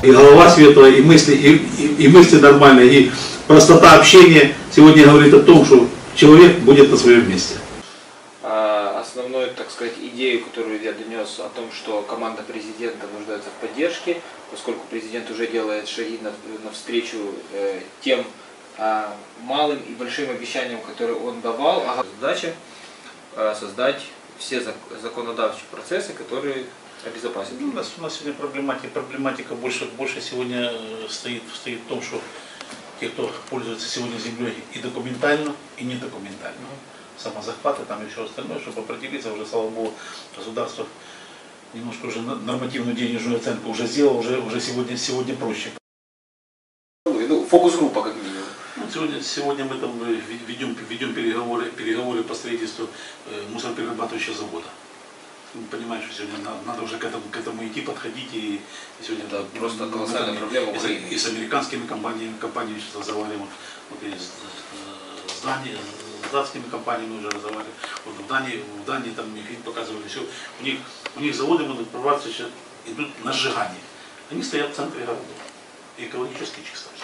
И голова светлая, и мысли нормальные, и простота общения сегодня говорит о том, что человек будет на своем месте. Основную, так сказать, идею, которую я донес о том, что команда президента нуждается в поддержке, поскольку президент уже делает шаги навстречу тем малым и большим обещаниям, которые он давал. Задача создать все законодательные процессы, которые обезопасят. У нас сегодня проблематика больше сегодня стоит в том, что те, кто пользуется сегодня землей и документально, и недокументально. Самозахваты, там и все остальное, чтобы определиться, уже, слава богу, государство немножко уже нормативную денежную оценку уже сделало, уже сегодня проще. Фокус-группа, как минимум. Сегодня мы там ведем переговоры по строительству мусороперерабатывающего завода. Мы понимаем, что сегодня надо уже к этому идти, подходить, и сегодня да, просто колоссальная проблема. И с американскими компаниями сейчас разговариваем, вот и с датскими компаниями уже разговаривали. Вот в Дании там фильм показывали, все. У них заводы будут открываться, сейчас идут на сжигание. Они стоят в центре города. Экологически чисто.